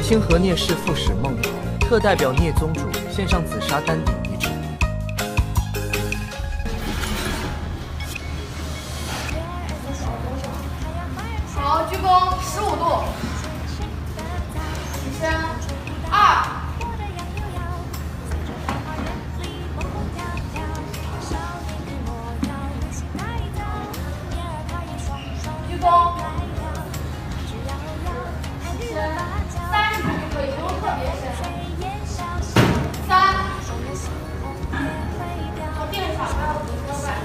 清河聂氏父使孟特代表聂宗主献上紫砂丹鼎遗旨。 好，鞠躬15度，起身2。鞠躬。 30就可以，不用特别深。3，我定上，还有5个半。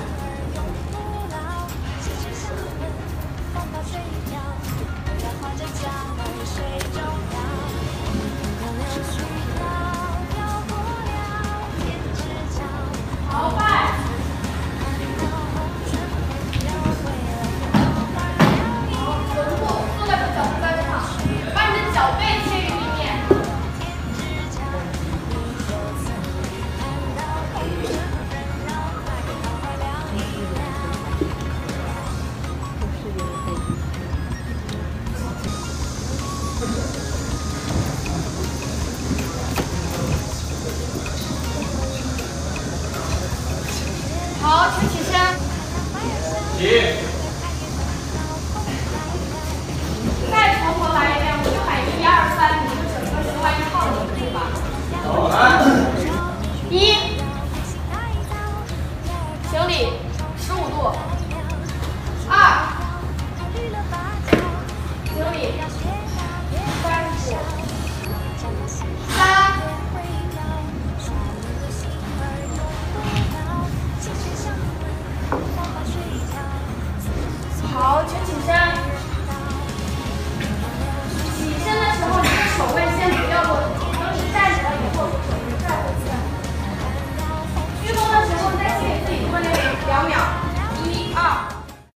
好，拜。好，臀部坐在脚后跟上，把你的脚背贴于地面。好，请起身。 起。